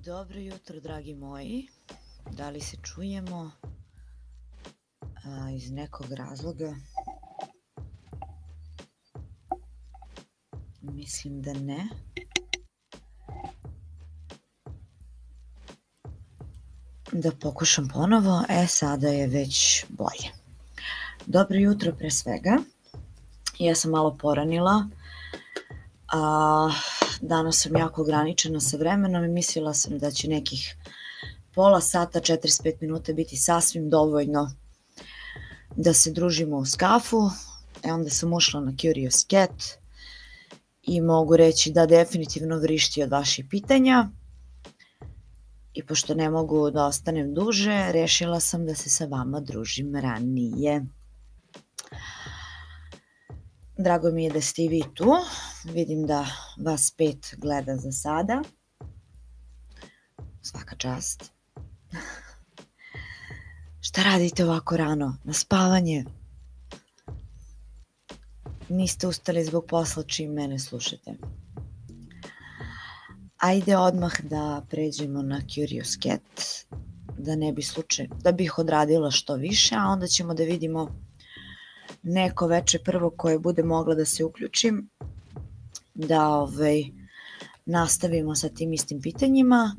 Dobro jutro, dragi moji. Da li se čujemo? Iz nekog razloga mislim da ne. Da pokušam ponovo. Sada je već bolje. Dobro jutro pre svega. Ja sam malo poranila. Danas sam jako ograničena sa vremenom i mislila sam da će nekih pola sata, 45 minuta biti sasvim dovoljno da se družimo uz kafu. Onda sam ušla na Curious Cat i mogu reći da definitivno vrišti od vaših pitanja. I pošto ne mogu da ostanem duže, rešila sam da se sa vama družim ranije. Drago mi je da ste i vi tu. Vidim da vas 5 gleda za sada. Svaka čast. Šta radite ovako rano? Na spavanje? Niste ustali zbog posla čim mene slušate. Ajde odmah da pređemo na Curious Cat, da bih odradila što više, a onda ćemo da vidimo neko veče prvo koje bude mogla da se uključim, da nastavimo sa tim istim pitanjima,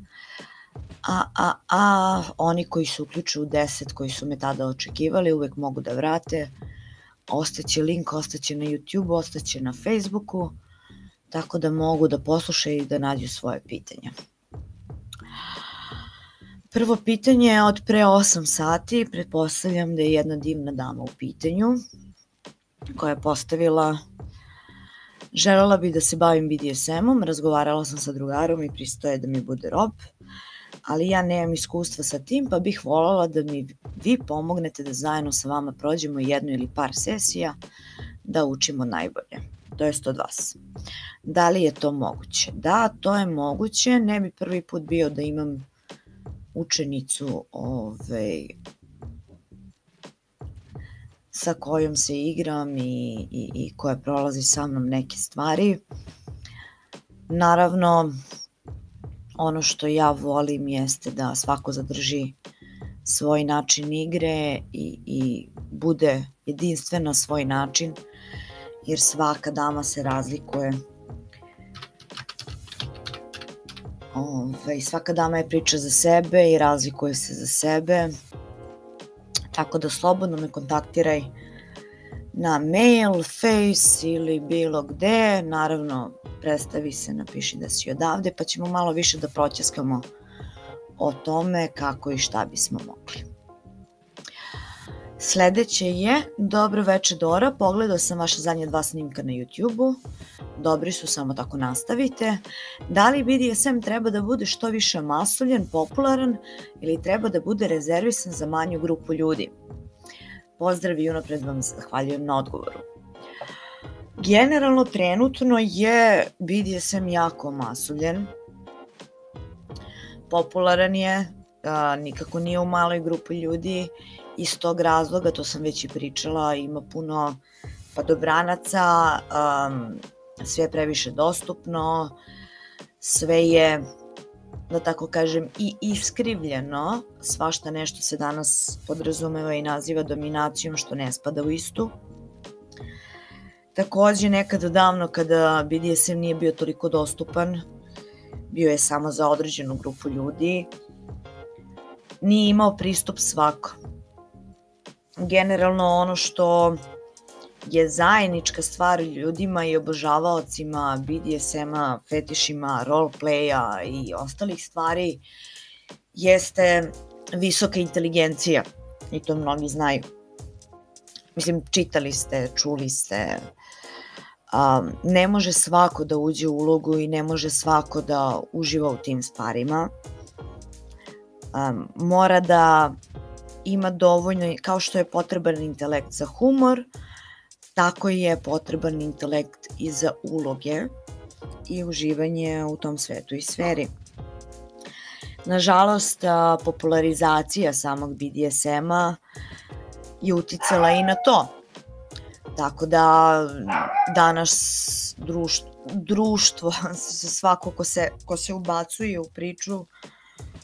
a oni koji se uključu u 10, koji su me tada očekivali, uvek mogu da vrate. Ostaće link, ostaće na YouTube, ostaće na Facebooku, tako da mogu da poslušaju i da nađu svoje pitanja. Prvo pitanje je od pre 8 sati, pretpostavljam da je jedna divna dama u pitanju, koja je postavila: želela bi da se bavim BDSM-om, razgovarala sam sa drugarom i pristoje da mi bude rob, ali ja nemam iskustva sa tim, pa bih voljela da mi vi pomognete da zajedno sa vama prođemo jednu ili par sesija, da učimo najbolje, to jest od vas. Da li je to moguće? Da, to je moguće. Ne bi prvi put bio da imam učenicu sa kojom se igram i koja prolazi sa mnom neke stvari. Naravno, ono što ja volim jeste da svako zadrži svoj način igre i bude jedinstven na svoj način, jer svaka dama se razlikuje. Svaka dama je priča za sebe i razlikuje se za sebe, tako da slobodno me kontaktiraj na mail, face ili bilo gde. Naravno, predstavi se, napiši da si odavde, pa ćemo malo više da proćeskamo o tome kako i šta bismo mogli. Sledeće je: dobro veče Dora, pogledao sam vaša zadnja 2 snimka na YouTube-u, dobri su, samo tako nastavite. Da li BDSM treba da bude što više masuljen, popularan ili treba da bude rezervisan za manju grupu ljudi? Pozdrav i unapred vam zahvaljujem na odgovoru. Generalno, trenutno je BDSM jako masuljen, popularan je, nikako nije u maloj grupi ljudi. Iz tog razloga, to sam već i pričala, ima puno padobranaca, sve je previše dostupno, sve je, da tako kažem, i iskrivljeno. Svašta nešto se danas podrazumeva i naziva dominacijom, što ne spada u istu. Takođe, nekada davno, kada BDSM nije bio toliko dostupan, bio je samo za određenu grupu ljudi, nije imao pristup svako. Generalno, ono što je zajednička stvar ljudima i obožavaocima BDSM-a, fetišima, roleplaya i ostalih stvari jeste visoka inteligencija, i to mnogi znaju. Mislim, čitali ste, čuli ste. Ne može svako da uđe u ulogu i ne može svako da uživa u tim stvarima. Mora da ima dovoljno, kao što je potreban intelekt za humor, tako je potreban intelekt i za uloge i uživanje u tom svetu i sferi. Nažalost, popularizacija samog BDSM-a je uticala i na to. Tako da danas društvo, svako ko se ubacuje u priču,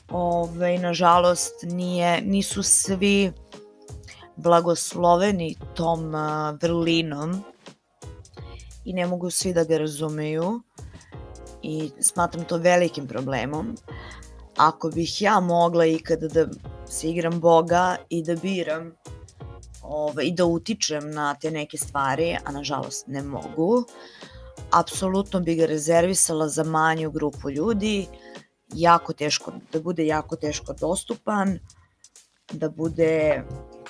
Nažalost, nisu svi blagosloveni tom vrlinom i ne mogu svi da ga razumeju i smatram to velikim problemom. Ako bih ja mogla ikada da se igram Boga i da biram i da utičem na te neke stvari, a nažalost ne mogu, apsolutno bi ga rezervisala za manju grupu ljudi, da bude jako teško dostupan, da bude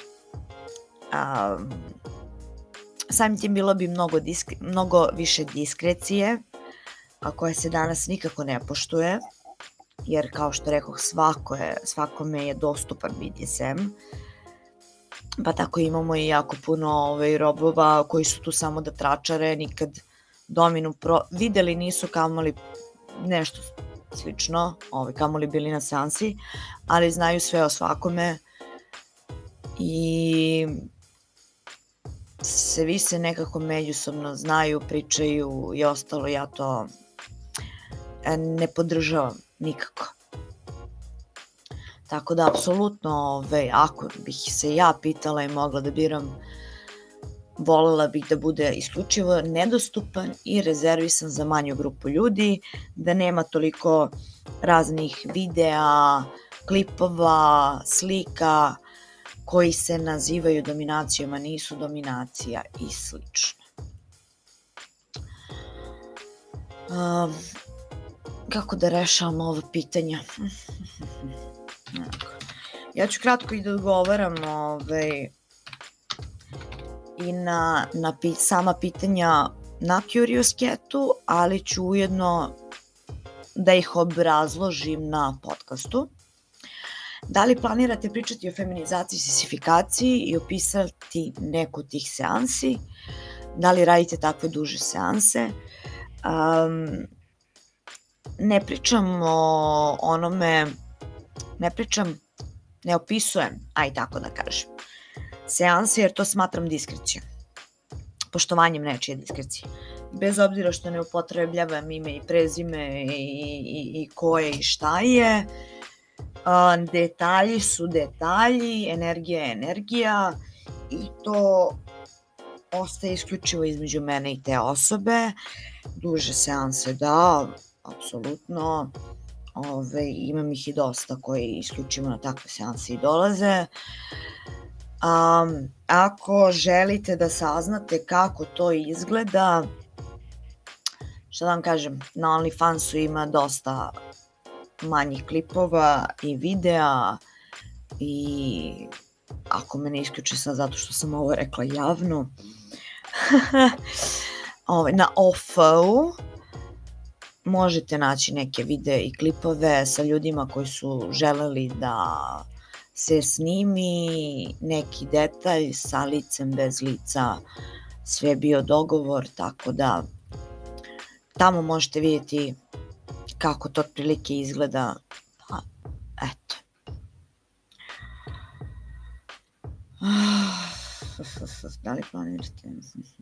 samim tim bilo bi mnogo više diskrecije, a koja se danas nikako ne poštuje, jer kao što rekoh, svakome je dostupan BDSM, pa tako imamo i jako puno robova koji su tu samo da tračare, nikad dominu videli nisu, kamoli nešto slično, kamoli bili na seansi, ali znaju sve o svakome i svi se nekako međusobno znaju, pričaju i ostalo. Ja to ne podržavam nikako. Tako da, apsolutno, ako bih se ja pitala i mogla da biram, voljela bih da bude isključivo nedostupan i rezervisan za manju grupu ljudi, da nema toliko raznih videa, klipova, slika koji se nazivaju dominacijom, a nisu dominacija i slično. Kako da rešavam ovo pitanje? Ja ću kratko i da odgovaram i na sama pitanja na Curious Catu, ali ću ujedno da ih obrazložim na podcastu. Da li planirate pričati o feminizaciji i sisifikaciji i opisati neku od tih seansi? Da li radite takve duže seanse? Ne pričam o onome, ne opisujem, aj tako da kažem, seanse, jer to smatram diskrecijom, poštovanjem nečije diskrecije. Bez obzira što ne upotrebljavam ime i prezime i ko je i šta je, detalji su detalji, energija je energija i to ostaje isključivo između mene i te osobe. Duže seanse da, apsolutno, imam ih i dosta koji isključivo na takve seanse i dolaze. Ako želite da saznate kako to izgleda, šta da vam kažem, na OnlyFansu ima dosta manjih klipova i videa i ako me ne isključe sad zato što sam ovo rekla javno, na OFO možete naći neke videe i klipove sa ljudima koji su želeli da se snimi neki detalj sa licem, bez lica, sve je bio dogovor, tako da tamo možete vidjeti kako to otprilike izgleda. Eto. Da li planirate?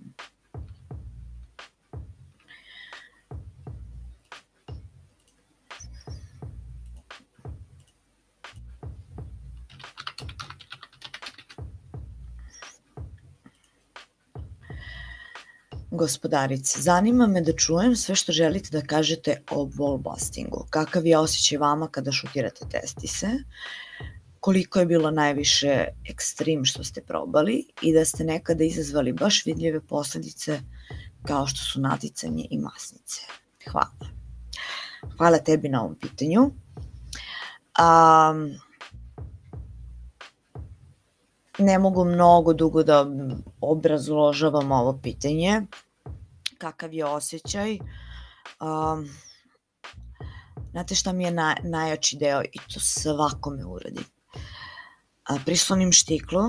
Gospodarice, zanima me da čujem sve što želite da kažete o ballbustingu. Kakav je osjećaj vama kada šutirate testise? Koliko je bilo najviše ekstrem što ste probali i da ste nekada izazvali baš vidljive posledice kao što su naticanje i masnice? Hvala. Hvala tebi na ovom pitanju. Ne mogu mnogo dugo da obrazložavam ovo pitanje. Kakav je osjećaj? Znate šta mi je najjači deo i to svakome uradim? Prislonim štiklu,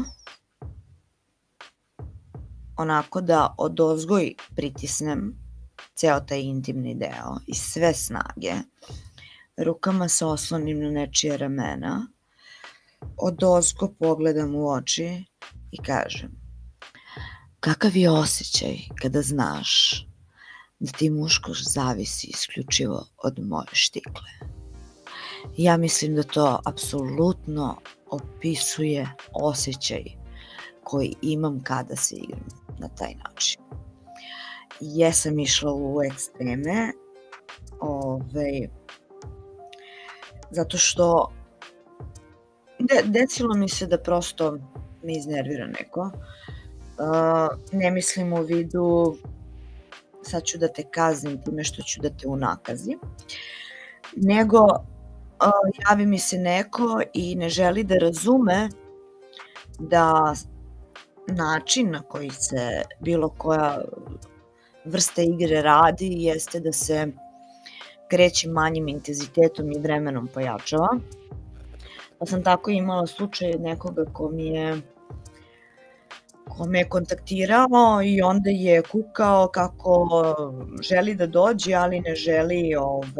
onako da odozgo pritisnem ceo taj intimni deo i sve snage. Rukama se oslonim na nečije ramena, odozgo pogledam u oči i kažem: kakav je osjećaj kada znaš da ti muško zavisi isključivo od moje štikle? Ja mislim da to apsolutno opisuje osjećaj koji imam kada se igram na taj način. Jesam išla u ekstreme, zato što desilo mi se da prosto me iznervira neko. Ne mislim u vidu sad ću da te kaznim time što ću da te unakazim, nego javi mi se neko i ne želi da razume da način na koji se bilo koja vrsta igre radi jeste da se kreće manjim intenzitetom i vremenom pojačava. Pa sam tako imala slučaj nekoga ko me je kontaktirao i onda je kukao kako želi da dođe, ali ne želi,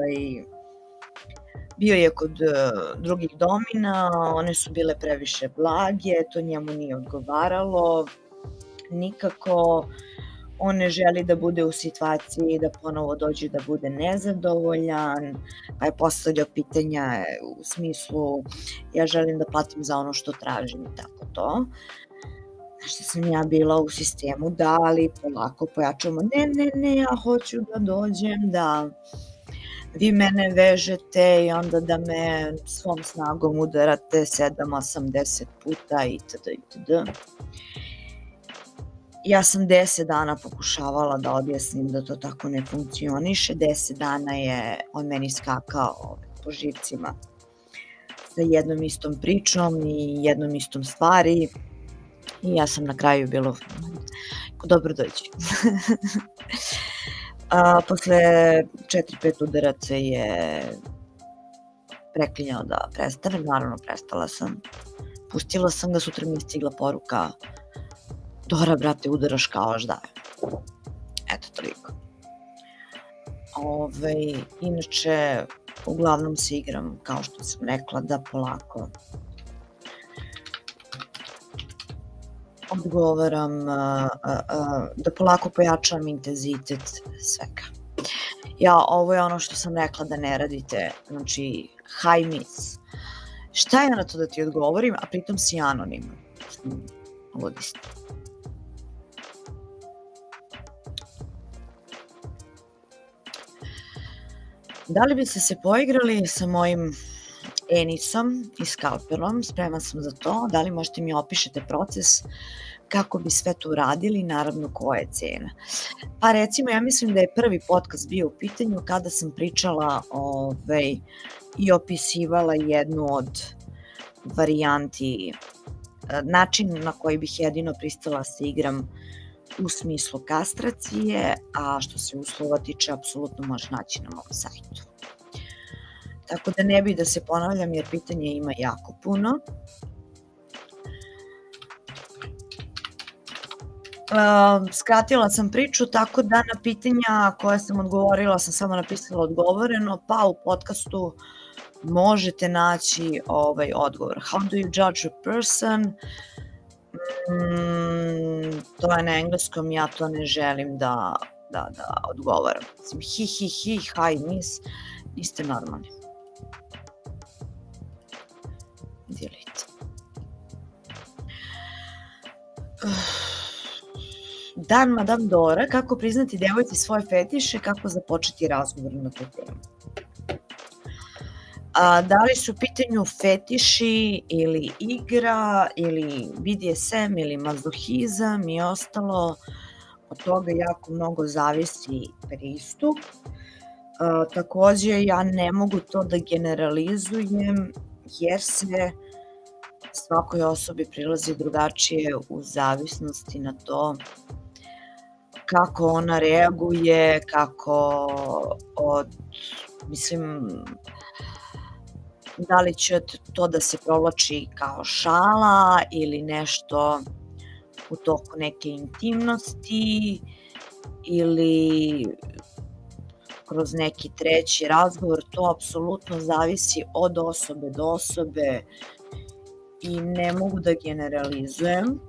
bio je kod drugih domina, one su bile previše blage, to njemu nije odgovaralo nikako, on ne želi da bude u situaciji da ponovo dođe da bude nezadovoljan, pa je postavljao pitanja u smislu ja želim da platim za ono što tražim i tako to. Što sam ja bila u sistemu, da, ali polako pojačamo, ne, ja hoću da dođem, da vi mene vežete i onda da me svom snagom udarate 7-80 puta itd. Ja sam 10 dana pokušavala da objasnim da to tako ne funkcioniše, 10 dana je on meni skakao po živcima sa jednom istom pričom i jednom istom stvari i ja sam na kraju bilo dobro dođi. Posle 4-5 udaraca je preklinjao da prestanem, naravno prestala sam, pustila sam ga, sutra mi je stigla poruka Dora, brate, udaraš kao ždaje. Eto, toliko. Inače, uglavnom se igram, kao što sam rekla, da polako odgovaram, da polako pojačavam intenzitet svega. Ovo je ono što sam rekla da ne radite, znači high miss. Šta je na to da ti odgovorim, a pritom si anonim? Ludi ste. Da li biste se poigrali sa mojim Enisom i skalpelom? Spremna sam za to. Da li možete mi opišete proces kako bi sve to uradili, naravno koja je cena? Pa recimo, ja mislim da je prvi podcast bio u pitanju kada sam pričala i opisivala jednu od varijanti, način na koji bih jedino pristala se igram u smislu kastracije, a što se uslova tiče, apsolutno možeš naći na mom sajtu. Tako da ne bih da se ponavljam jer pitanja ima jako puno. Skratila sam priču, tako da na pitanja koje sam odgovorila sam samo napisala odgovoreno, pa u podcastu možete naći odgovor. How do you judge a person? To je na engleskom, ja to ne želim da odgovaram. High miss, niste normalni. Delete. Dan Madame Dora, kako priznati devojci svoje fetiše, kako započeti razgovor na tu temu. Da li su u pitanju fetiši ili igra ili BDSM ili mazohizam i ostalo, od toga jako mnogo zavisi pristup. Takođe ja ne mogu to da generalizujem jer se svakoj osobi prilazi drugačije u zavisnosti na to kako ona reaguje, da li će to da se provlači kao šala ili nešto u toku neke intimnosti ili kroz neki treći razgovor, to apsolutno zavisi od osobe do osobe i ne mogu da generalizujem.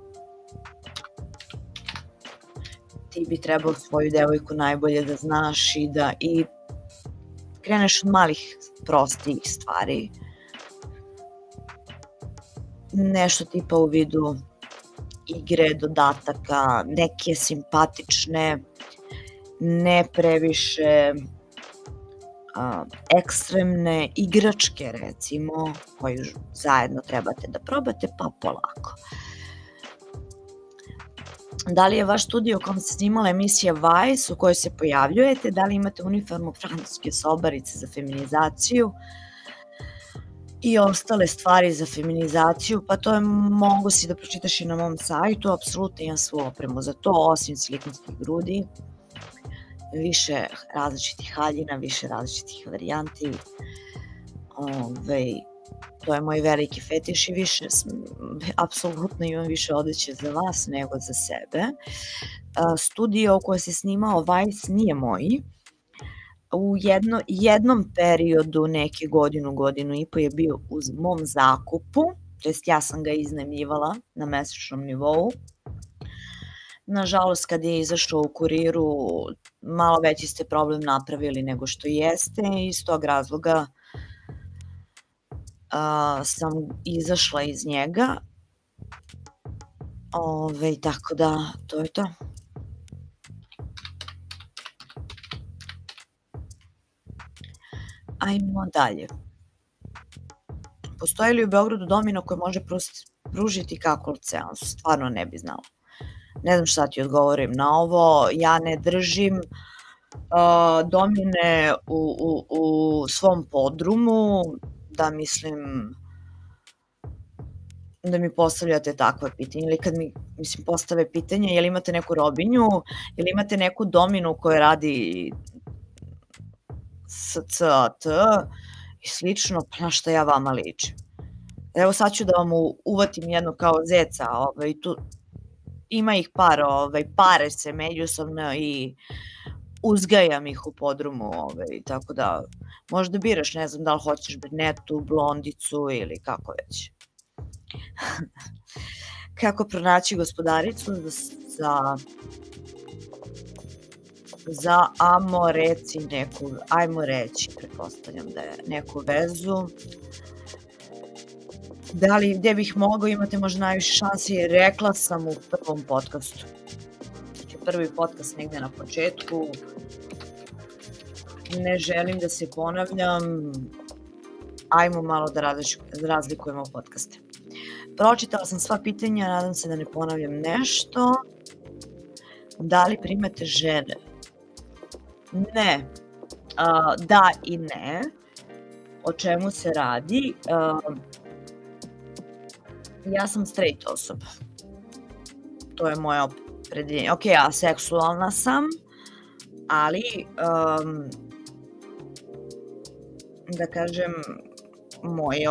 Ti bi trebao svoju devojku najbolje da znaš i kreneš od malih prostijih stvari. Nešto tipa u vidu igre, dodataka, neke simpatične, ne previše ekstremne igračke, recimo, koju zajedno trebate da probate, pa polako. Da li je vaš studio u kom se snimala emisija Vice u kojoj se pojavljujete? Da li imate uniformu francuske sobarice za feminizaciju i ostale stvari za feminizaciju? Pa to je, mogu si da pročitaš i na mom sajtu, apsolutno imam svu opremu za to, osim silikonskih grudi, više različitih haljina, više različitih varijanti. To je moj veliki fetiš i više, apsolutno imam više odeće za vas nego za sebe. Studio u kojoj se snimao Vice nije moj. U jednom periodu, neke godinu i po je bio u mom zakupu, to jest ja sam ga iznajmljivala na mesečnom nivou. Nažalost, kad je izašao u Kuriru, malo veći ste problem napravili nego što jeste i iz tog razloga sam izašla iz njega. Tako da, to je to. Ajmo dalje. Postoji li u Beogradu domino koji može pružiti kakul seansu? Stvarno ne bi znala. Ne znam šta ti odgovorim na ovo. Ja ne držim domine u svom podrumu, da mi postavljate takve pitanje, ili kad mi postave pitanje jel imate neku robinju, jel imate neku dominu koja radi SCAT i slično, pa na šta ja vama ličim. Evo sad ću da vam uvatim jedno kao zeca, tu ima ih par, pare se međusobno i uzgajam ih u podrumu, tako da možda biraš, ne znam da li hoćeš brnetu, blondicu ili kako već. Kako pronaći gospodaricu za ajmo reći, pretpostavljam da je neku vezu. Gde bih mogao, imate možda najviše šansi, rekla sam u prvom podcastu. Znači, prvi podcast negde na početku. Ne želim da se ponavljam. Ajmo malo da razlikujemo podcaste. Pročitala sam sva pitanja, nadam se da ne ponavljam nešto. Da li primate žene? Ne. Da i ne. O čemu se radi? Ja sam straight osoba. To je moje opredeljenje. Ok, aseksualna sam, ali da kažem moje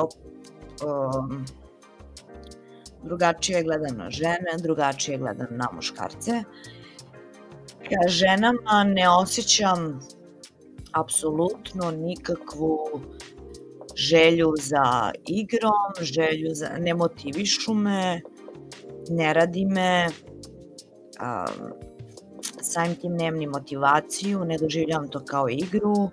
drugačije gledam na žene, drugačije gledam na muškarce. Ja ženama ne osjećam apsolutno nikakvu želju za igrom, ne motivišu me, ne radi me, samim tim nemam ni motivaciju, ne doživljavam to kao igru.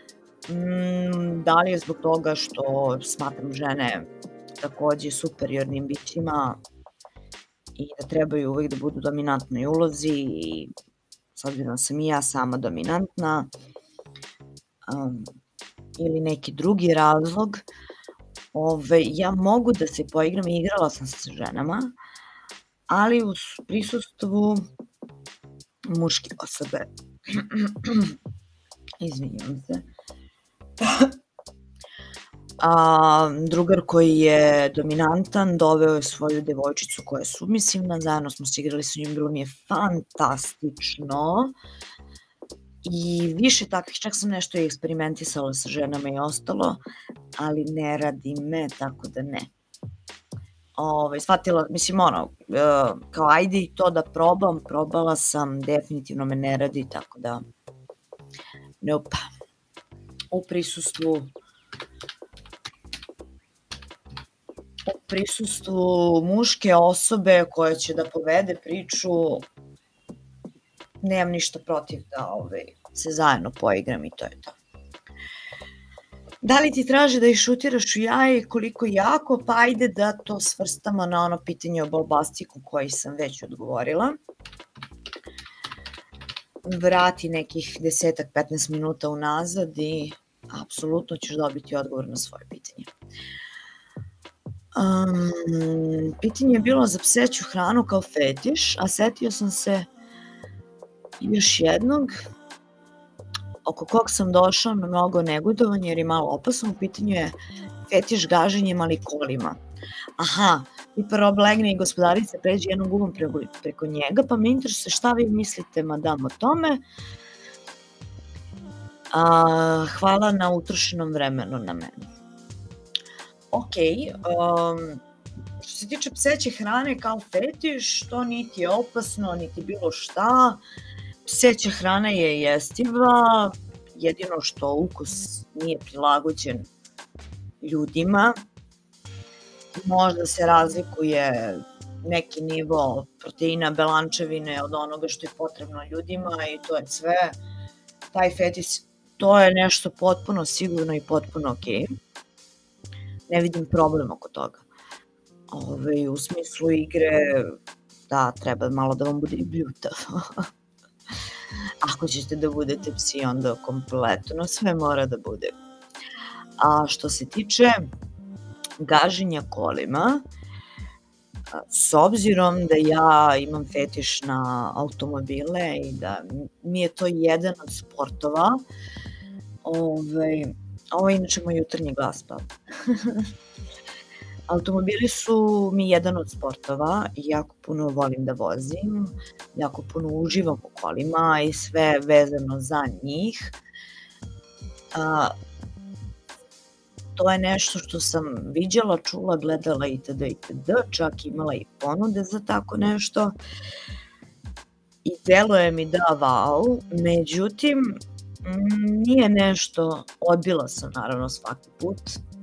Da li je zbog toga što smatram žene takođe superiornim bićima i da trebaju uvek da budu dominantnoj ulozi i s obzirom sam i ja sama dominantna, ili neki drugi razlog, ja mogu da se poigram i igrala sam sa ženama, ali u prisustvu muške osobe. Izvinjam se. Drugar koji je dominantan doveo je svoju devojčicu koja je submisivna, zajedno smo se igrali sa njim, bilo mi je fantastično i više takvih, čak sam nešto i eksperimentisala sa ženama i ostalo, ali ne radi me, tako da ne. Shvatila, kao ajde i to da probala sam, definitivno me ne radi, tako da nope. U prisustvu muške osobe koja će da povede priču, nemam ništa protiv da se zajedno poigram i to je to. Da li ti traže da ih šutiraš u jaje i koliko jako? Pa ajde da to svrstamo na ono pitanje o bolbastiku koji sam već odgovorila. Vrati nekih 10-15 minuta unazad i apsolutno ćeš dobiti odgovor na svoje pitanje. Pitanje je bilo za pseću hranu kao fetiš, a setio sam se još jednog oko kog sam došla na mnogo negodovanja jer je malo opasno. U pitanju je fetiš gaženjem ali kolima. Aha, i prvo blegne i gospodarica pređe jednom gumom preko njega, pa me interesuje šta vi mislite, madam, o tome. Hvala na utrošenom vremenu na mene. Ok, što se tiče pseće hrane kao fetiš, to niti je opasno, niti bilo šta. Pseća hrana je jestiva, jedino što ukus nije prilagođen ljudima. Možda se razlikuje neki nivo proteina, belančevine od onoga što je potrebno ljudima i to je sve. Taj fetiš, to je nešto potpuno sigurno i potpuno ok. Ne vidim problem oko toga. U smislu igre, da, treba malo da vam bude i bljutavo. Ako ćete da budete psi, onda kompletno sve mora da bude. A što se tiče gaženja kolima, s obzirom da ja imam fetiš na automobile i da mi je to jedan od sportova, ovo je inače moj jutarnji glas, pa. Automobili su mi jedan od sportova i jako puno volim da vozim, jako puno uživam u kolima i sve vezano za njih. To je nešto što sam viđala, čula, gledala itd. Čak imala i ponude za tako nešto i deluje mi da wow, međutim nije nešto, odbila sam naravno svaki put,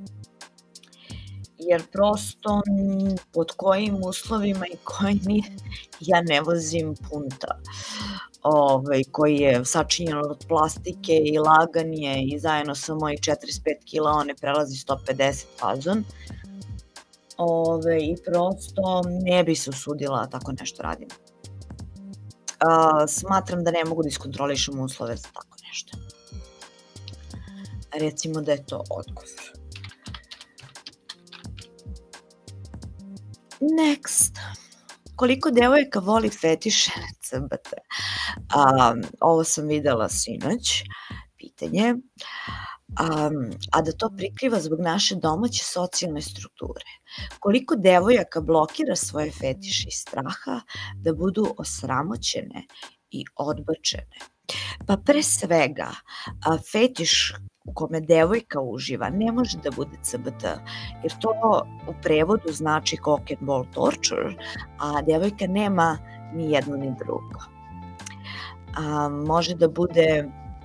jer prosto pod kojim uslovima i ja ne vozim punta koji je sačinjen od plastike i lagan je i zajedno sa mojih 45 kila on ne prelazi 150 fazon i prosto ne bi se usudila tako nešto radim. Smatram da ne mogu da iskontrolišem uslove za tako nešto. Recimo da je to odgovor. Next. Koliko devojaka voli fetiše CBT? Ovo sam videla sinoć, pitanje. A da to prikriva zbog naše domaće socijalne strukture. Koliko devojaka blokira svoje fetiše iz straha da budu osramoćene i odbačene? Pa pre svega, fetiš u kome devojka uživa ne može da bude CBT, jer to u prevodu znači cock and ball torture, a devojka nema ni jedno ni drugo. Može da bude,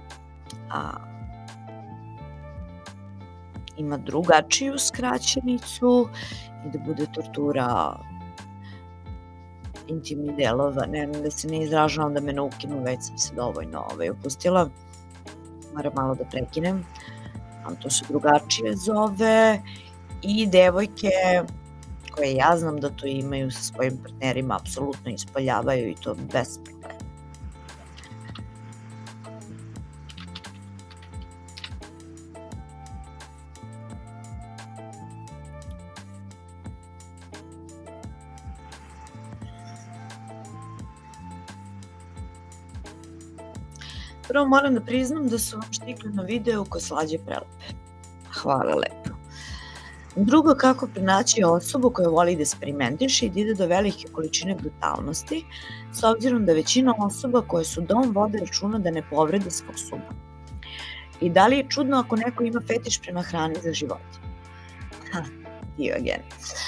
ima drugačiju skraćenicu i da bude tortura intimnih delova, da se ne izražavam da me ne ukinu, već sam se dovoljno opustila. Moram malo da prekinem, ali to se drugačije zove i devojke koje ja znam da to imaju sa svojim partnerima apsolutno ispoljavaju i to bez problema. Prvo moram da priznam da su vam štikli na videu ko slađe prelepe. Hvala lepo. Drugo, kako pronaći osobu koja voli da eksperimentiše i da ide do velike količine brutalnosti, s obzirom da većina osoba koje su dom vode računa da ne povrede svog suba. I da li je čudno ako neko ima fetiš prema hrani za životinje? You again.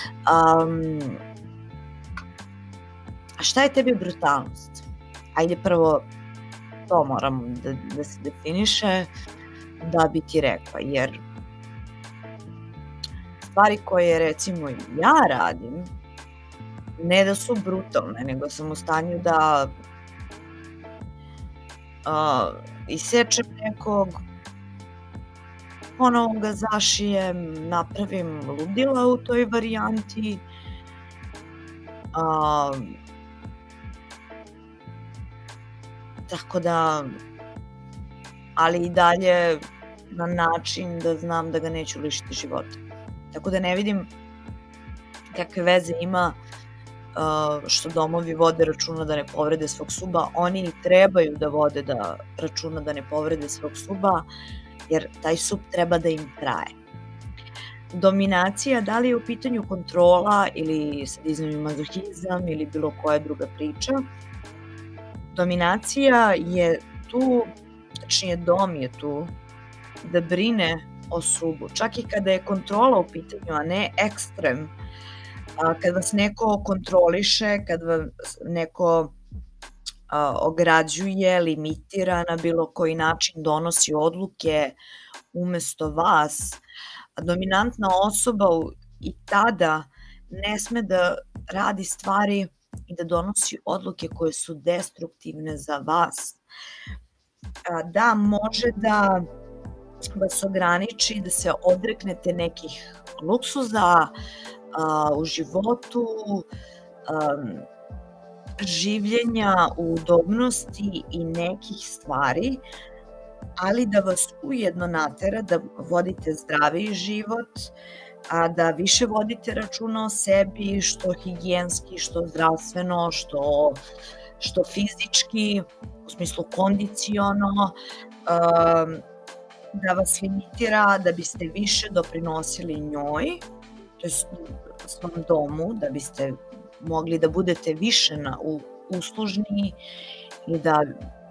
A šta je tebi brutalnost? Ajde prvo to moram da se definiše da bi ti rekla, jer stvari koje recimo ja radim, ne da su brutalne, nego sam u stanju da isečem nekog, ponovo ga zašijem, napravim ludila u toj varijanti. Tako da, ali i dalje na način da znam da ga neću lišiti života. Tako da ne vidim kakve veze ima što domovi vode računa da ne povrede svog suba. Oni i trebaju da vode računa da ne povrede svog suba, jer taj sub treba da im traje. Dominacija, da li je u pitanju kontrola ili sadizam i mazohizam ili bilo koja druga priča, dominacija je tu, tačnije dom je tu da brine o subu, čak i kada je kontrola u pitanju, a ne ekstrem. Kad vas neko kontroliše, kad vas neko ograđuje, limitira na bilo koji način, donosi odluke umesto vas, dominantna osoba i tada ne sme da radi stvari i da donosi odluke koje su destruktivne za vas. Da, može da vas ograniči, da se odreknete nekih luksuza u životu, življenja u udobnosti i nekih stvari, ali da vas ujedno natera da vodite zdraviji život, a da više vodite računa o sebi, što higijenski, što zdravstveno, što fizički, u smislu kondiciono, da vas limitira da biste više doprinosili njoj, to je svom domu, da biste mogli da budete više uslužni i da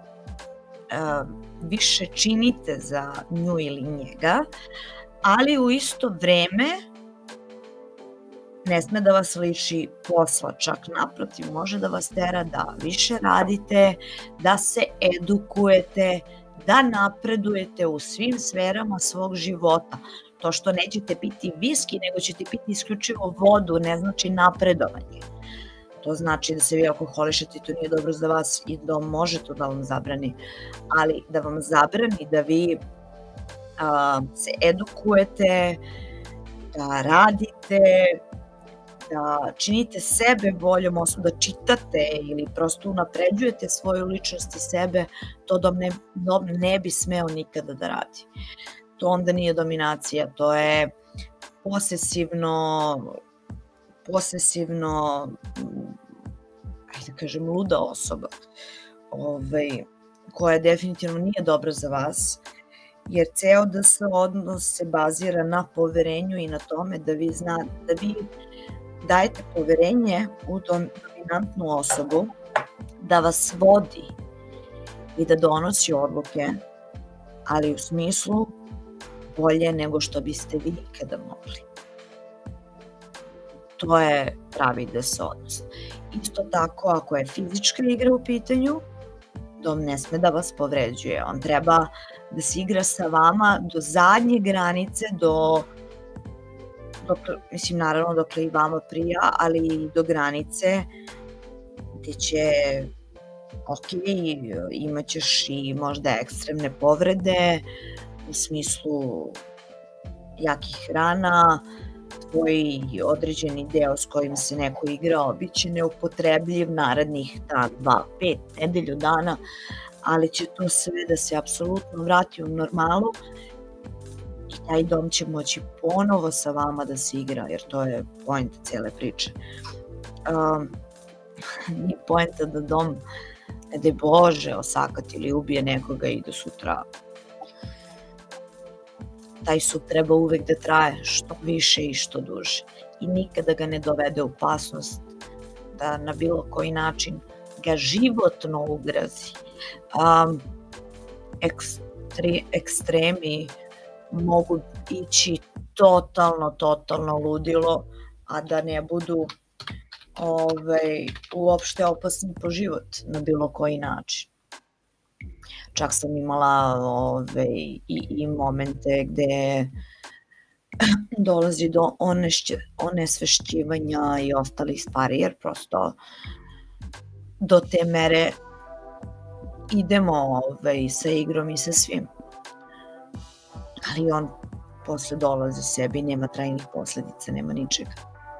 više činite za nju ili njega, ali u isto vreme ne sme da vas liši posla, čak naprotiv, može da vas tera da više radite, da se edukujete, da napredujete u svim sferama svog života. To što nećete piti viski, nego ćete piti isključivo vodu, ne znači napredovanje. To znači da se vi alkoholišete i to nije dobro za vas i da može to da vam zabrani. Ali da vam zabrani da vi se edukujete, da radite, da činite sebe boljom osobom, da čitate ili prosto unapređujete svoju ličnost i sebe, to dom ne bi smeo nikada da radi. To onda nije dominacija, to je posesivno, ajde kažem, luda osoba, koja definitivno nije dobra za vas, jer ceo DS odnos se bazira na poverenju i na tome da vi dajete poverenje u dominantnu osobu, da vas vodi i da donosi odluke, ali u smislu bolje nego što biste vi ikada mogli. To je pravi DS odnos. Isto tako, ako je fizička igra u pitanju, dom ne sme da vas povređuje. On treba da se igra sa vama do zadnje granice, mislim, naravno dokle i vama prija, ali i do granice gde će, ok, imat ćeš i možda ekstremne povrede, u smislu jakih rana, tvoj određeni deo s kojim se neko igrao biće neupotrebljiv narednih 2, 5, nedelju dana, ali će to sve da se apsolutno vrati u normalu i taj dom će moći ponovo sa vama da se igra, jer to je poenta cele priče. Nije poenta da dom, ne daj Bože, osakati ili ubije nekoga i do sutra. Taj sub treba uvek da traje što više i što duže i nikada ga ne dovede u opasnost da na bilo koji način ga životno ugrozi. Ekstremi mogu ići totalno ludilo, a da ne budu uopšte opasni po život na bilo koji način. Čak sam imala i momente gde dolazi do onesvešćivanja i ostalih stvari, jer prosto do te mere idemo sa igrom i sa svim. Ali on posle dolaze sebi, nema trajnih posledica, nema ničega.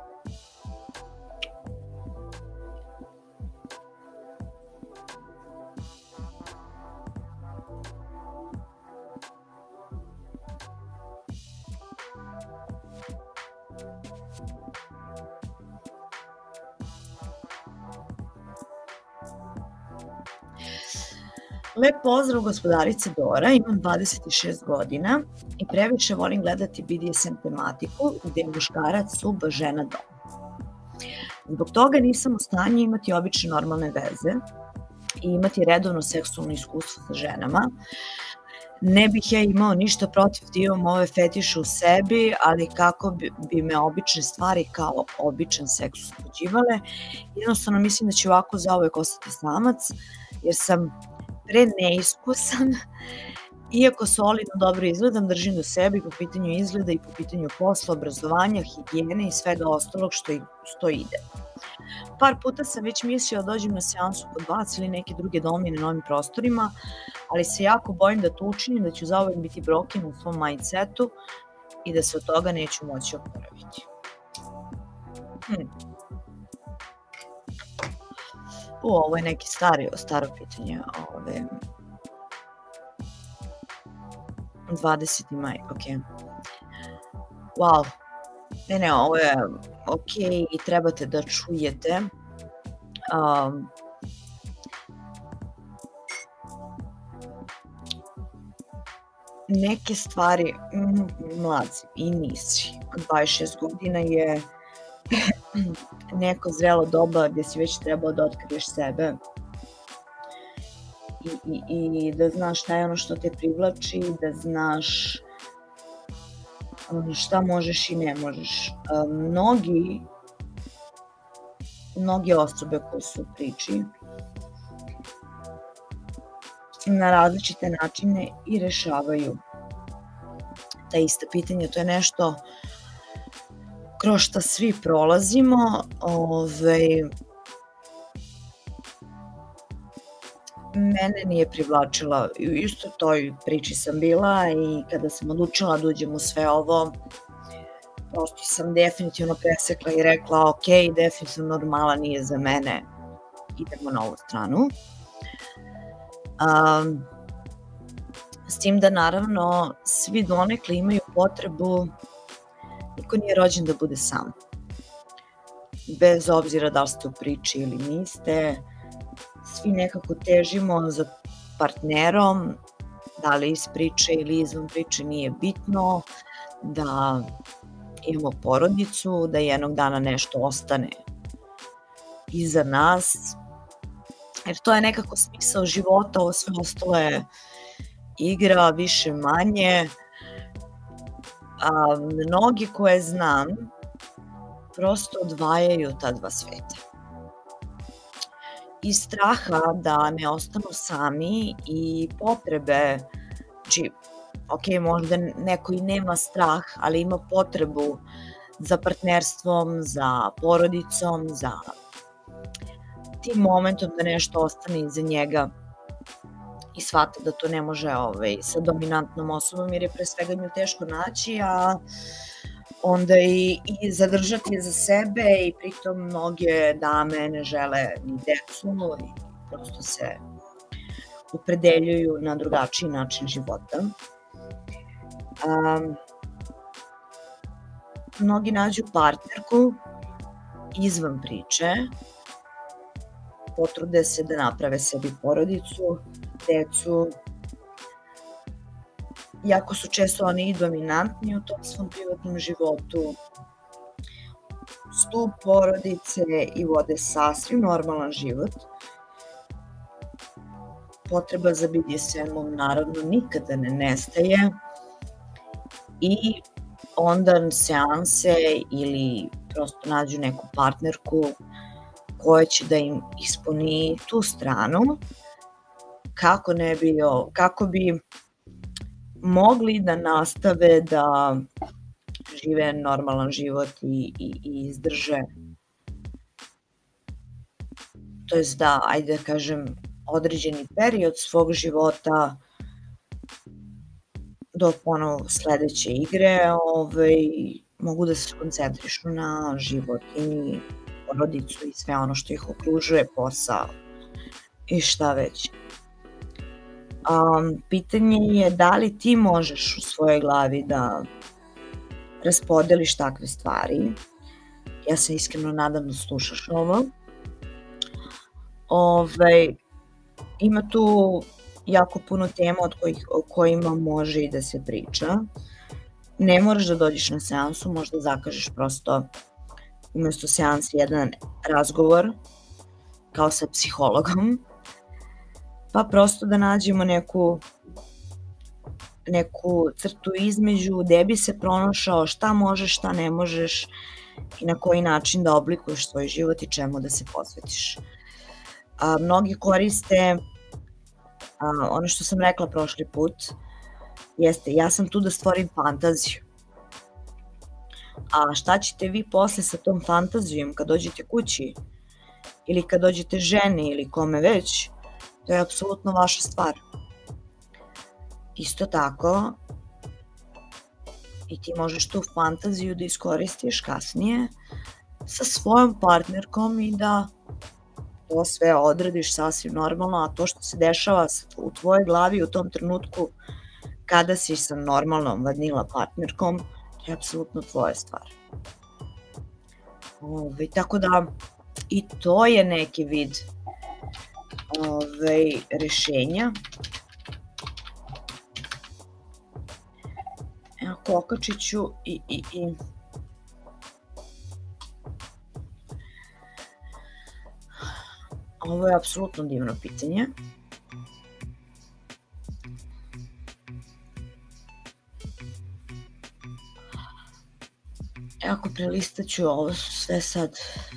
Lep pozdrav, gospodarice Dora, imam 26 godina i previše volim gledati BDSM tematiku gde je muškarac sub, žena dom. Zbog toga nisam u stanju imati obične normalne veze i imati redovno seksualno iskustvo sa ženama. Ne bih ja imao ništa protiv da imam ove fetiše u sebi, ali kako bi me obične stvari kao običan seks usluđivale, jednostavno mislim da ću ovako zauvek ostati samac, jer sam neiskusan, iako solidno dobro izgledam, držim do sebe i po pitanju izgleda i po pitanju posla, obrazovanja, higijene i svega ostalog što ide. Par puta sam već mislila da dođem na seansu kod vas ili neke druge domine na novim prostorima, ali se jako bojim da to učinim, da ću zauvek biti broken u svom mindsetu i da se od toga neću moći oporaviti. Ovo je neki staro pitanje. 20. maj, ok. Wow. Ne, ovo je ok i trebate da čujete. Neke stvari, mlad i nisi. 26 godina je neko zrelo doba gde si već trebao da otkriješ sebe i da znaš šta je ono što te privlači, da znaš šta možeš i ne možeš. Mnoge osobe koje su u priči na različite načine i rešavaju ta ista pitanja. To je nešto kroz šta svi prolazimo. Mene nije privlačila, u istoj toj priči sam bila i kada sam odlučila da uđem u sve ovo, prosto sam definitivno presekla i rekla ok, definitivno normala nije za mene, idemo na ovu stranu. S tim da naravno svi donekle imaju potrebu, niko nije rođen da bude sam. Bez obzira da li ste u priči ili niste, svi nekako težimo za partnerom, da li iz priče ili izvan priče nije bitno, da imamo porodicu, da jednog dana nešto ostane iza nas, jer to je nekako smisao života, ovo sve ostalo je igra, više manje. Mnogi koje znam prosto odvajaju ta dva sveta. Iz straha da ne ostanu sami i potrebe, znači, ok, možda neko i nema strah, ali ima potrebu za partnerstvom, za porodicom, za tim momentom da nešto ostane iza njega i shvata da to ne može sa dominantnom osobom, jer je pre svega nju teško naći, a onda i zadržati za sebe i pritom mnoge dame ne žele ni decu i prosto se opredeljuju na drugačiji način života. Mnogi nađu partnerku izvan priče, potrude se da naprave sebi porodicu, decu, jako su često oni i dominantni u tom svom privatnom životu, stup porodice i vode sasvim normalan život. Potreba za BDSM-om naravno nikada ne nestaje i onda seanse ili prosto nađu neku partnerku koja će da im ispuni tu stranu kako bi mogli da nastave da žive normalan život i izdrže, to jest da, ajde da kažem, određeni period svog života dok ponovo sledeće igre mogu da se skoncentrišu na život i porodicu i sve ono što ih okružuje, posao i šta već. Pitanje je da li ti možeš u svojoj glavi da raspodeliš takve stvari. Ja se iskreno nadam da slušaš ovo. Ima tu jako puno tema o kojima može i da se priča. Ne moraš da dođeš na seansu, možda zakažeš prosto umesto seansa jedan razgovor kao sa psihologom, pa prosto da nađemo neku crtu između gde bi se pronašao šta možeš, šta ne možeš i na koji način da oblikuješ svoj život i čemu da se posvetiš. Mnogi koriste ono što sam rekla prošli put, jeste ja sam tu da stvorim fantaziju. A šta ćete vi posle sa tom fantazijom kad dođete kući ili kad dođete ženi ili kome već, to je apsolutno vaša stvar. Isto tako, i ti možeš tu fantaziju da iskoristiš kasnije sa svojom partnerkom i da to sve odradiš sasvim normalno, a to što se dešava u tvojoj glavi u tom trenutku kada si sa normalnom vanila partnerkom, to je apsolutno tvoja stvar. Tako da i to je neki vid rešenja. Evo, okačit ću i ovo je apsolutno divno pitanje. Ako prelistat ću ovo sve sad,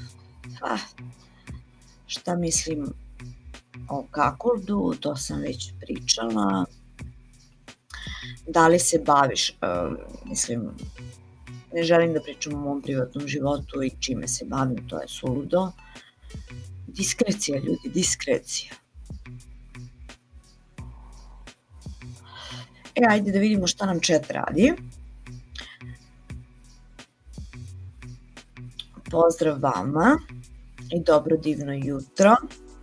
šta mislim o kakoldu, to sam već pričala. Da li se baviš, ne želim da pričam o mom privatnom životu i čime se bavim, to je suludo. Diskrecija, ljudi, diskrecija. Ajde da vidimo šta nam chat radi. Pozdrav vama i dobro divno jutro.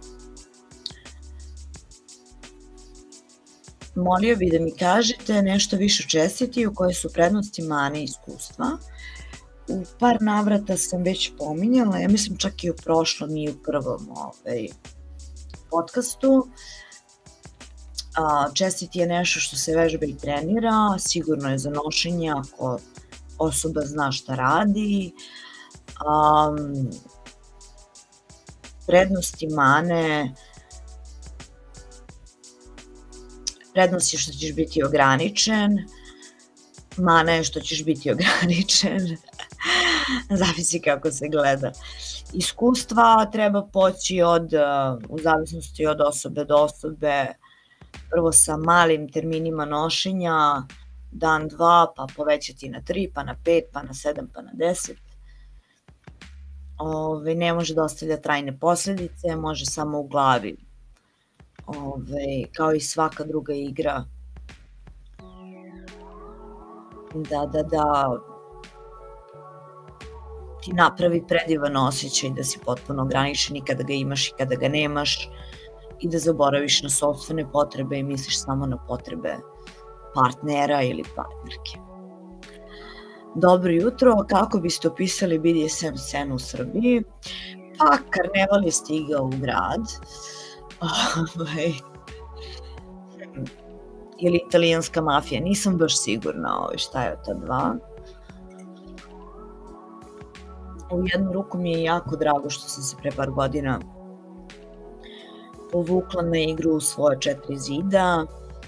Molio bih da mi kažete nešto više o čestitiju, koje su prednosti, mane i iskustva. U par navrata sam već pominjala, ja mislim čak i u prošlom i u prvom podcastu. Čestiti je nešto što se vežba i trenira, sigurno je za nošenje ako osoba zna šta radi. Prednosti, mane, prednost je što ćeš biti ograničen, mana je što ćeš biti ograničen, zavisi kako se gleda. Iskustva treba poći u zavisnosti od osobe do osobe, prvo sa malim terminima nošenja, dan, dva, pa povećati na 3, pa na 5, pa na 7, pa na 10. Ne može da ostavlja trajne posledice, može samo u glavi. Kao i svaka druga igra, da ti napravi predivan osjećaj da si potpuno ograničen i kada ga imaš i kada ga nemaš i da zaboraviš na sopstvene potrebe i misliš samo na potrebe partnera ili partnerke. Dobro jutro, kako biste opisali BDSM scenu u Srbiji? Pa, karneval je stigao u grad. Ili italijanska mafija, nisam baš sigurna šta je od ta dva. U jednu ruku mi je jako drago što sam se pre par godina povukla na igru u svoje 4 zida,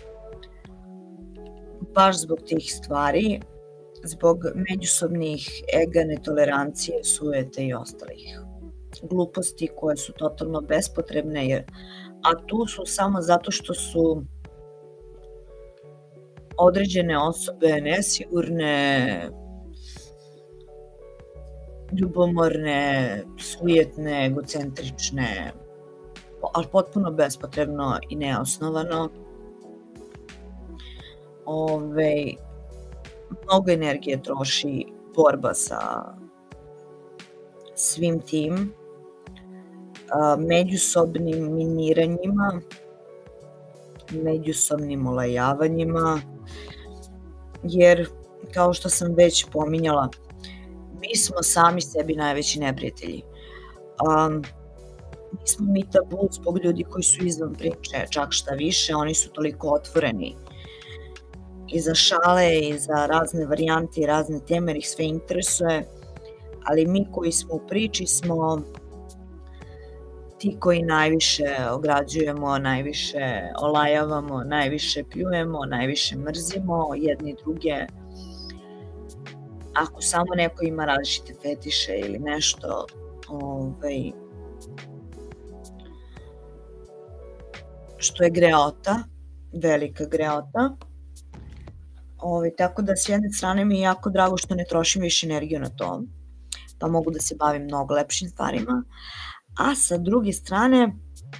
baš zbog tih stvari, zbog međusobnih ega, netolerancije, sujete i ostalih gluposti koje su totalno bespotrebne, a tu su samo zato što su određene osobe nesigurne, ljubomorne, sujetne, egocentrične, ali potpuno bespotrebno i neosnovano. Mnogo energije troši borba sa svim tim međusobnim miniranjima, međusobnim olajavanjima, jer kao što sam već pominjala, mi smo sami sebi najveći neprijatelji. Nismo mi tabu zbog ljudi koji su izvan priče, čak šta više, oni su toliko otvoreni i za šale i za razne varijante i razne teme, jer ih sve interesuje, ali mi koji smo u priči smo ti koji najviše ograđujemo, najviše olajavamo, najviše pljujemo, najviše mrzimo jedni druge. Ako samo neko ima različite fetiše ili nešto, što je greota, velika greota. Tako da s jedne strane mi je jako drago što ne trošim više energiju na to, pa mogu da se bavim mnogo lepšim stvarima, a sa druge strane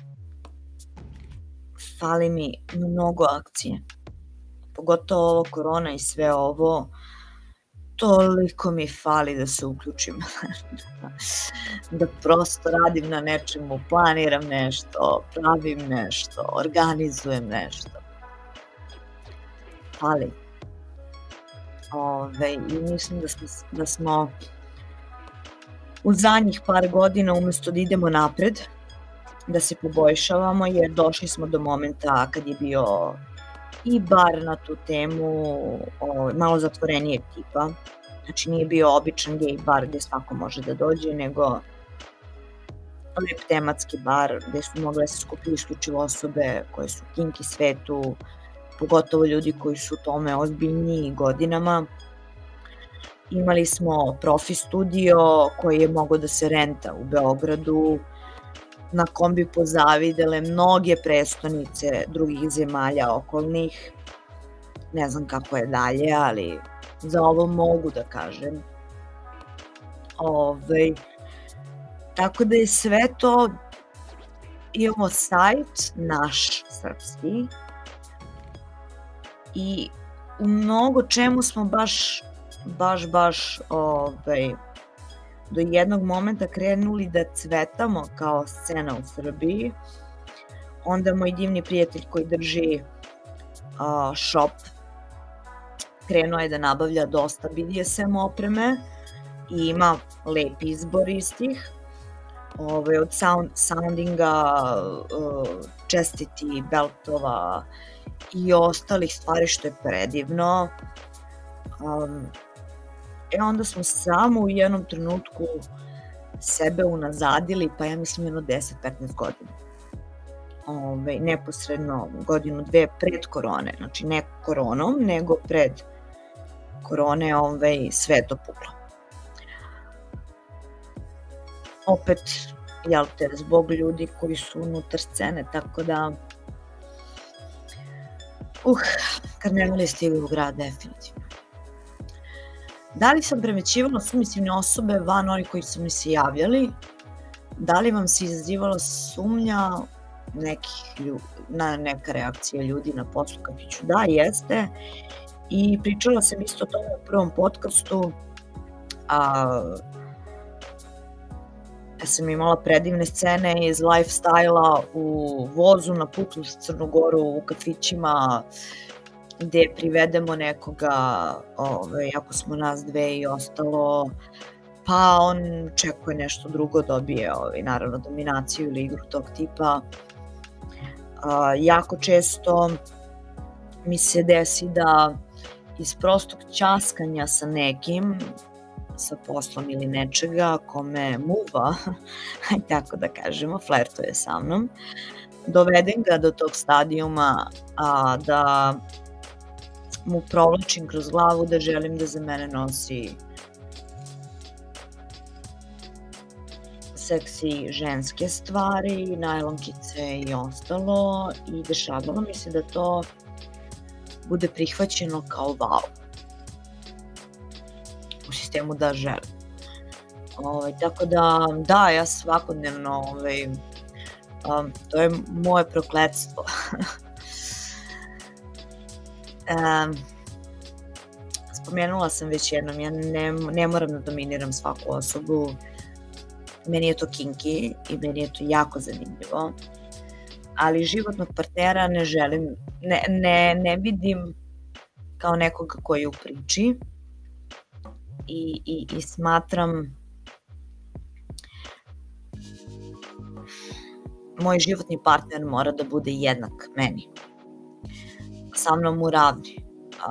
fali mi mnogo akcije, pogotovo ovo korona i sve ovo, toliko mi fali da se uključim, da prosto radim na nečemu, planiram nešto, pravim nešto, organizujem nešto. Fali. I mislim da smo u zadnjih par godina umesto da idemo napred, da se poboljšavamo, jer došli smo do momenta kad je bio i bar na tu temu malo zatvorenijeg tipa. Znači nije bio običan gej bar gde svako može da dođe, nego lep tematski bar gde su mogle se skupiti isključivo osobe koje su u kinky svetu, pogotovo ljudi koji su u tome ozbiljniji godinama. Imali smo profi studio koji je mogao da se renta u Beogradu, na kom bi pozavidele mnoge prestonice drugih zemalja okolnih. Ne znam kako je dalje, ali za ovo mogu da kažem. Tako da je sve to, imamo sajt naš srpski i u mnogo čemu smo baš do jednog momenta krenuli da cvetamo kao scena u Srbiji. Onda moj divni prijatelj koji drži shop krenuo je da nabavlja dosta BDSM opreme i ima lep izbor istih. Od soundinga, chastity beltova i ostalih stvari, što je predivno. Onda smo samo u jednom trenutku sebe unazadili, pa ja mislim jedno 10-15 godina. Neposredno godinu, dve pred korone, znači ne koronom, nego pred korone sve to puklo. Opet, zbog ljudi koji su unutar scene, tako da karnevali stigli u grad, definitivno. Da li sam premećivala sumnjivne osobe van onih koji su mi se javljali? Da li vam se izazivala sumnja na neka reakcija ljudi na poslu kafiću? Da, jeste. I pričala sam isto o tome u prvom podcastu. Ja sam imala predivne scene iz lifestyle-a u vozu na putu za Crnu Goru, u kafićima, gde privedemo nekoga, ako smo nas dve i ostalo, pa on čekuje nešto drugo, dobije naravno dominaciju ili igru tog tipa. Jako često mi se desi da iz prostog ćaskanja sa nekim, sa poslom ili nečega, kome muva, tako da kažemo, flertuje sa mnom, dovedem ga do tog stadijuma da mu provlačim kroz glavu da želim da za mene nosi seksi ženske stvari, najlonkice i ostalo, i dešavalo mi se da to bude prihvaćeno kao wow. U sistemu da želim. Tako da, ja svakodnevno, to je moje prokletstvo. Spomenula sam već jednom, ja ne moram da dominiram svaku osobu. Meni je to kinky i meni je to jako zanimljivo. Ali životnog partnera ne želim, ne vidim kao nekoga koji je u priči i smatram moj životni partner mora da bude jednak meni, sa mnom u ravni,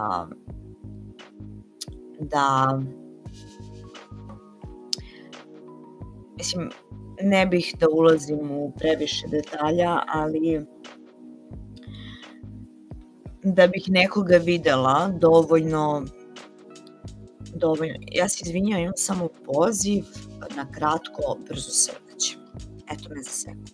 da mislim, ne bih da ulazim u previše detalja, ali da bih nekoga videla dovoljno, ja se izvinjam, imam samo poziv na kratko, brzo se vraćam. Eto me za sekund.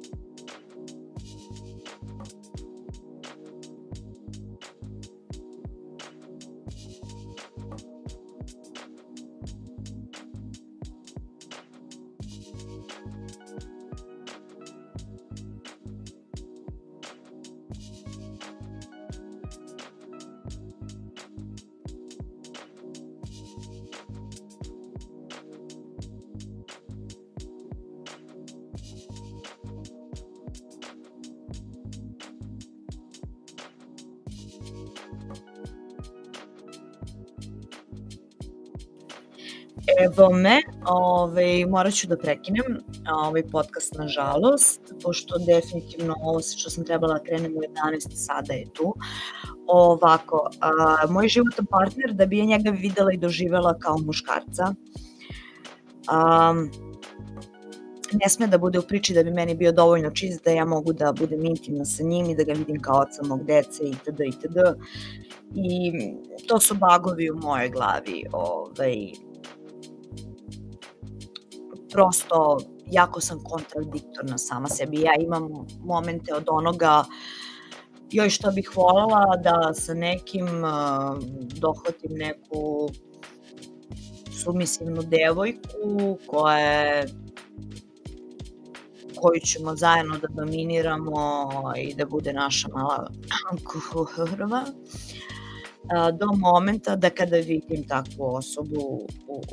Evo me, morat ću da prekinem ovaj podcast nažalost, pošto definitivno ovo što sam trebala da krenem u 11 sada je tu. Ovako, moj životni partner, da bi ja njega videla i doživela kao muškarca, ne sme da bude u priči da bi meni bio dovoljno čist da ja mogu da budem intimna sa njim i da ga vidim kao oca mog dece itd. I to su bagovi u mojoj glavi. Prosto jako sam kontradiktorna sama sebi. Ja imam momente od onoga joj što bih voljela da sa nekim dohvatim neku sumisivnu devojku koju ćemo zajedno da dominiramo i da bude naša mala kurva, do momenta da kada vidim takvu osobu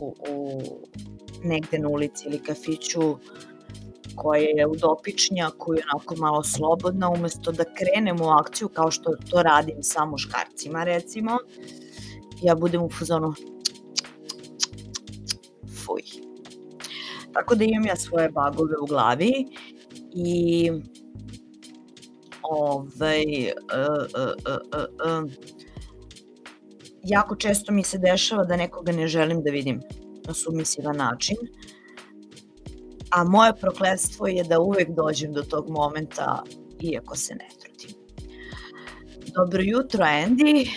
negde na ulici ili kafiću koja je u dopičnjaku i onako malo slobodna, umesto da krenem u akciju kao što to radim sa muškarcima recimo, ja budem u fazonu fuj. Tako da imam ja svoje bagove u glavi i jako često mi se dešava da nekoga ne želim da vidim na submisivan način, a moje prokletstvo je da uvek dođem do tog momenta iako se ne trudim. Dobro jutro, Andy.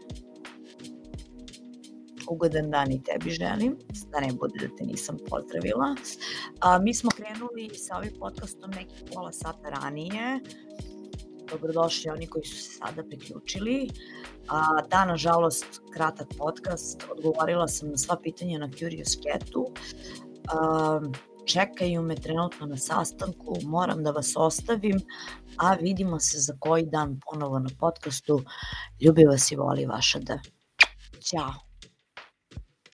Ugodan dan i tebi želim, da ne bude da te nisam pozdravila. Mi smo krenuli sa ovim podcastom nekih pola sata ranije. Dobrodošli oni koji su se sada priključili. Da, nažalost, kratak podcast. Odgovorila sam na sva pitanja na Curious Catu. Čekaju me trenutno na sastanku, moram da vas ostavim, a vidimo se za koji dan ponovo na podcastu. Ljubi vas i voli vaša D. Ćao.